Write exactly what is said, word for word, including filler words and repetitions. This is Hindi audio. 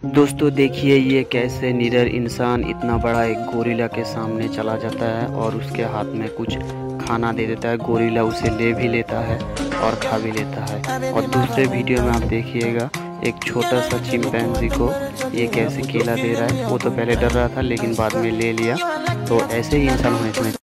दोस्तों देखिए ये कैसे निडर इंसान इतना बड़ा एक गोरिल्ला के सामने चला जाता है और उसके हाथ में कुछ खाना दे देता है। गोरिल्ला उसे ले भी लेता है और खा भी लेता है। और दूसरे वीडियो में आप देखिएगा एक छोटा सा चिंपैंजी को ये कैसे केला दे रहा है। वो तो पहले डर रहा था लेकिन बाद में ले लिया। तो ऐसे ही इंसान होने चाहिए।